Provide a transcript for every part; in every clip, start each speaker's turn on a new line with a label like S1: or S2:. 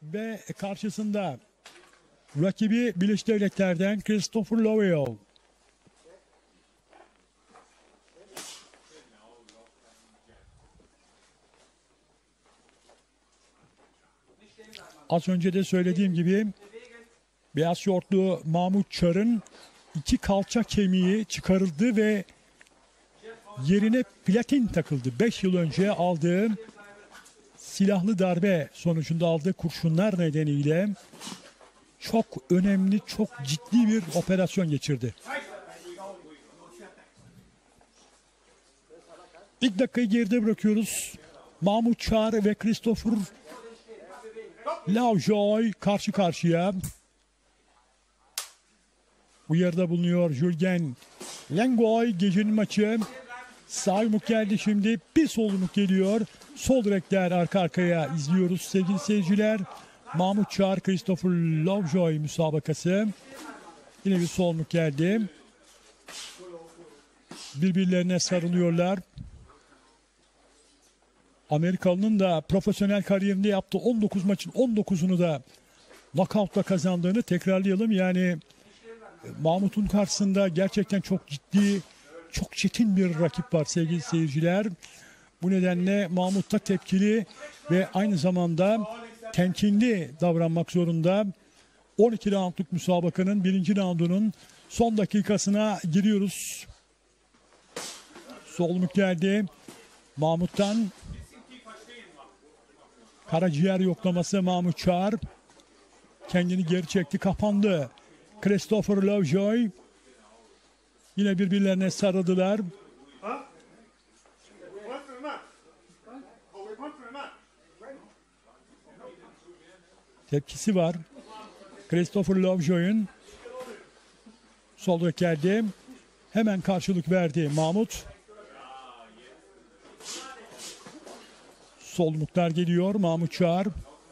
S1: Ve karşısında rakibi Birleşik Devletler'den Christopher Lovell. Az önce de söylediğim gibi beyaz şortlu Mahmut Çar'ın iki kalça kemiği çıkarıldı ve yerine platin takıldı. 5 yıl önce aldığı silahlı darbe sonucunda aldığı kurşunlar nedeniyle çok önemli, çok ciddi bir operasyon geçirdi. İlk dakikayı geride bırakıyoruz. Mahmut Çar ve Christopher Lovejoy karşı karşıya. Uyarıda bulunuyor Jürgen Langoy. Gecenin maçı. Sağ yumruk geldi şimdi. Bir sol yumruk geliyor. Sol direkler arka arkaya izliyoruz sevgili seyirciler. Mahmut Çar, Christopher Lovejoy müsabakası. Yine bir sol yumruk geldi. Birbirlerine sarılıyorlar. Amerikalı'nın da profesyonel kariyerinde yaptığı 19 maçın 19'unu da knockout'la kazandığını tekrarlayalım. Yani Mahmut'un karşısında gerçekten çok ciddi, çok çetin bir rakip var sevgili seyirciler. Bu nedenle Mahmut'ta tepkili ve aynı zamanda temkinli davranmak zorunda. 12 roundluk müsabakanın 1. roundunun son dakikasına giriyoruz. Solmuk geldi. Mahmut'tan karaciğer yoklaması Mahmut Çar. Kendini geri çekti, kapandı. Christopher Lovejoy. Yine birbirlerine sarıldılar. Tepkisi var. Christopher Lovejoy'un sol geldi. Hemen karşılık verdi Mahmut. Solmuklar geliyor. Mahmut Çar.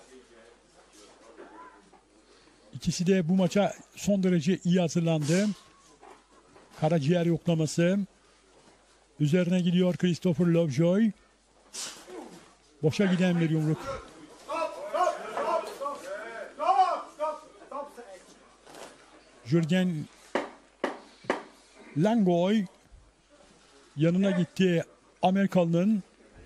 S1: İkisi de bu maça son derece iyi hazırlandı. Karaciğer yoklaması. Üzerine gidiyor Christopher Lovejoy. Boşa giden bir yumruk. Jürgen Langoy yanına gitti Amerikalı'nın.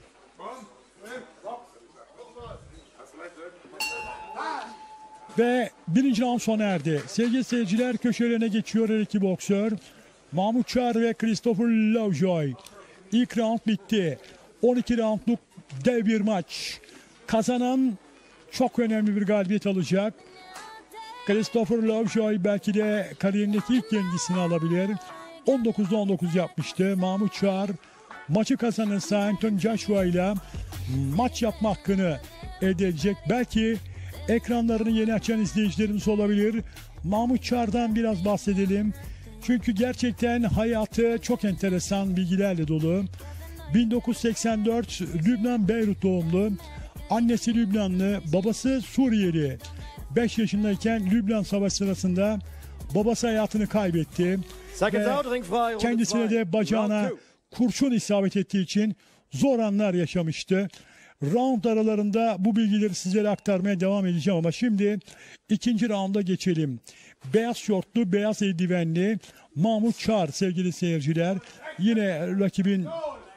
S1: Ve 1. round sona erdi. Sevgili seyirciler, köşelerine geçiyor her iki boksör. Mahmut Çar ve Christopher Lovejoy. İlk round bitti. 12 roundluk dev bir maç. Kazanan çok önemli bir galibiyet alacak. Christopher Lovejoy belki de kariyerindeki ilk yenilgisini alabilir. 19'da 19 yapmıştı. Mahmut Çar maçı kazanırsa Anthony Joshua ile maç yapma hakkını elde edecek. Belki ekranlarını yeni açan izleyicilerimiz olabilir. Mahmut Çar'dan biraz bahsedelim. Çünkü gerçekten hayatı çok enteresan bilgilerle dolu. 1984 Lübnan Beyrut doğumlu. Annesi Lübnanlı, babası Suriyeli. 5 yaşındayken Lübnan Savaşı sırasında babası hayatını kaybetti. Ve kendisine de bacağına kurşun isabet ettiği için zor anlar yaşamıştı. Round aralarında bu bilgileri sizlere aktarmaya devam edeceğim ama şimdi 2. rounda geçelim. Beyaz şortlu, beyaz eldivenli Mahmut Çar sevgili seyirciler. Yine rakibin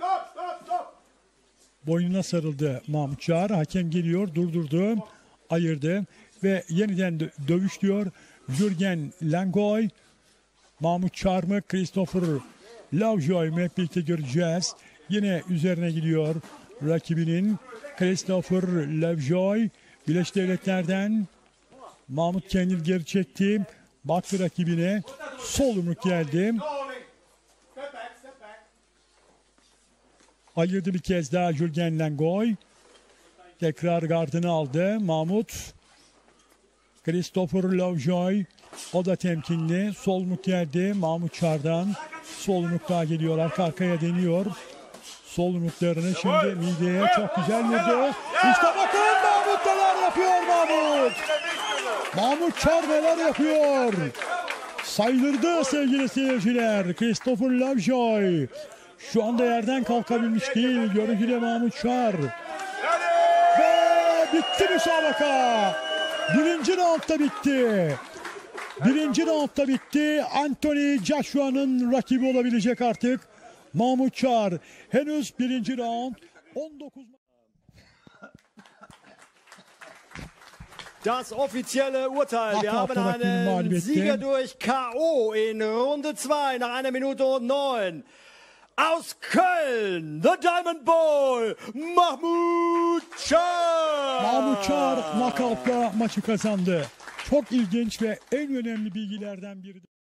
S1: boynuna sarıldı Mahmut Çar. Hakem geliyor, durdurdu, ayırdı ve yeniden dövüş diyor. Jürgen Langoy, Mahmut Çar mı, Christopher Lovejoy mu hep birlikte göreceğiz. Yine üzerine gidiyor rakibinin. Christopher Lovejoy Birleşik Devletler'den. Mahmut kendini geri çekti. Baktı rakibine. Sol yumruk geldi. Ayırdı bir kez daha Jürgen Langoy. Tekrar gardını aldı Mahmut. Christopher Lovejoy. O da temkinli. Sol yumruk geldi Mahmut Çar'dan. Sol yumruk daha geliyor. Arka arkaya deniyor. Sol yumruklarını şimdi mideye çok güzel vurdu. İşte bakın Mahmut neler yapıyor Mahmut. Mahmut Çar neler yapıyor. Saydırdı sevgili seyirciler. Christopher Lovejoy. Şu anda yerden kalkabilmiş değil. Görüntüde Mahmut Çar. Ve bitti müsabaka. Birinci roundda bitti. Birinci roundda bitti. Anthony Joshua'nın rakibi olabilecek artık. Mahmut Çağ. Henüz birinci round. 19.
S2: Das offizielle Urteil. Wir haben einen Sieger durch K.O. in Runde 2 nach 1 Minute und 9. Aus Köln, the Diamond Boy, Mahmut Çağ.
S1: Mahmut Çağ knockout'la maçı kazandı. Çok ilginç ve en önemli bilgilerden biri.